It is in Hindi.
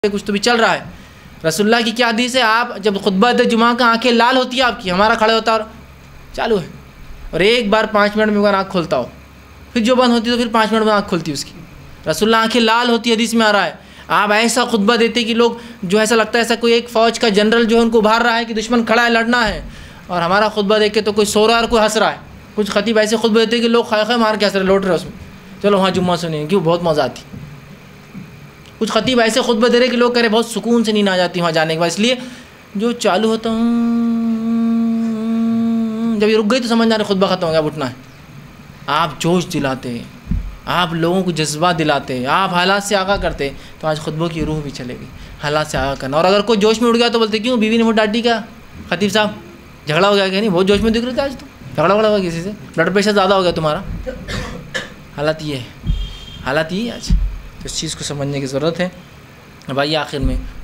कुछ तो भी चल रहा है। रसूलुल्लाह की क्या हदीस है, आप जब खुतबा दे जुमा का आंखें लाल होती है आपकी, हमारा खड़े होता और चालू है, और एक बार 5 मिनट में अगर आँख खोलता हो, फिर जो बंद होती है तो फिर 5 मिनट में आँख खुलती है उसकी। रसूलुल्लाह आंखें लाल होती है, हदीस में आ रहा है। आप ऐसा खुतबा देते कि लोग जो ऐसा लगता है ऐसा कोई एक फ़ौज का जनरल जो है उनको उभार रहा है कि दुश्मन खड़ा है, लड़ना है, और हमारा खुतबा देख के तो कोई सो रहा है और कोई हंस रहा है। कुछ खतीब ऐसे खुतबा देते कि लोग खाए मार के हंस रहे, लौट रहे उसमें, चलो वहाँ जुम्मा सुनिए, क्यों बहुत मज़ा आती। कुछ खतीब ऐसे खुतबे दे रहे कि लोग कह रहे बहुत सुकून से नींद आ जाती वहाँ जाने के बाद। इसलिए जो चालू होता हूँ, जब ये रुक गई तो समझ ना रहे खुतबा ख़त्म हो गया, उठना है। आप जोश दिलाते, आप लोगों को जज्बा दिलाते, आप हालात से आगाह करते, तो आज खुतबों की रूह भी चलेगी, हालात से आगाह करना। और अगर कोई जोश में उड़ गया तो बोलते क्यों बीवी ने बहुत डांटी, क्या खतीब साहब झगड़ा हो गया, क्या नहीं बहुत जोश में दिख रहे थे आज, तो झगड़ा हो गया किसी से, ब्लड प्रेशर ज़्यादा हो गया तुम्हारा। हालात ये है, हालात ये आज, तो इस चीज़ को समझने की ज़रूरत है। भाई आखिर में